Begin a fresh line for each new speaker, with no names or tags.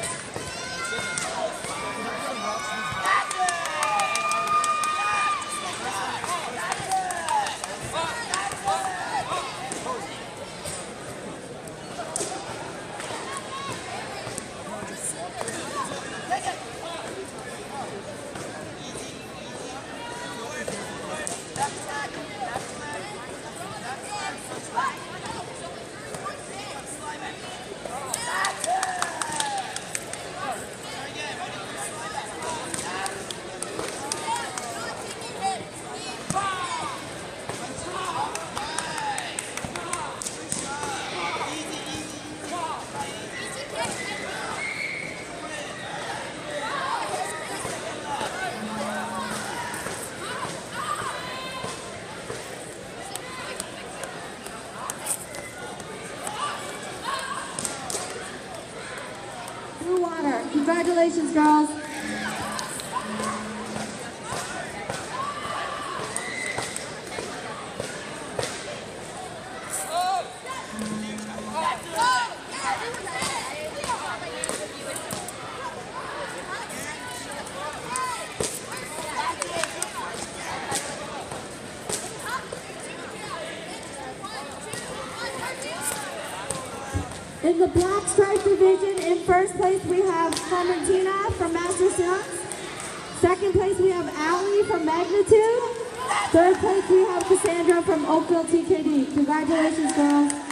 Blue Water. Congratulations, girls. In the black stripe division, in first place we have Clementina from Master Snooks. Second place we have Allie from Magnitude. Third place we have Cassandra from Oakville TKD. Congratulations, girls.